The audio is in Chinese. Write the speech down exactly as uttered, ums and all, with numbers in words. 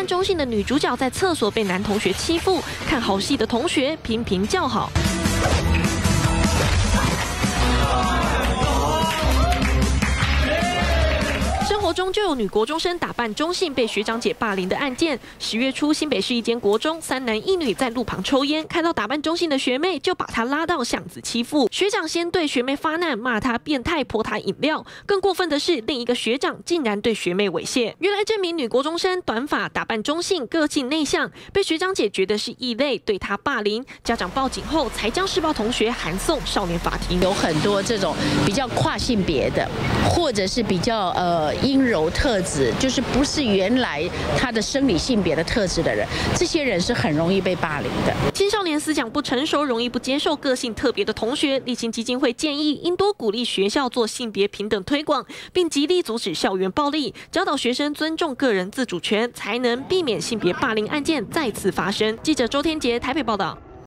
扮中性的女主角在厕所被男同学欺负，看好戏的同学频频叫好。 生活中就有女国中生打扮中性被学长姐霸凌的案件。十月初，新北市一间国中，三男一女在路旁抽烟，看到打扮中性的学妹，就把她拉到巷子欺负。学长先对学妹发难，骂她变态，泼她饮料。更过分的是，另一个学长竟然对学妹猥亵。原来这名女国中生短发、打扮中性、个性内向，被学长姐觉得是异类，对她霸凌。家长报警后，才将施暴同学函送少年法庭。 有很多这种比较跨性别的，或者是比较呃。 阴柔特质就是不是原来他的生理性别的特质的人，这些人是很容易被霸凌的。 青少年思想不成熟，容易不接受个性特别的同学，立新基金会建议应多鼓励学校做性别平等推广，并极力阻止校园暴力，教导学生尊重个人自主权，才能避免性别霸凌案件再次发生。记者周天杰台北报道。